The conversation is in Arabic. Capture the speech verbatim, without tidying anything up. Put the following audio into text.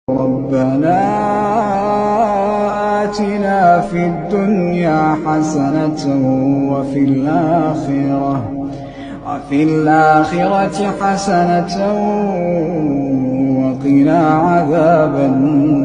ربنا آتنا في الدنيا حسنة وفي الآخرة وفي الآخرة حسنة وقنا عذاب النار.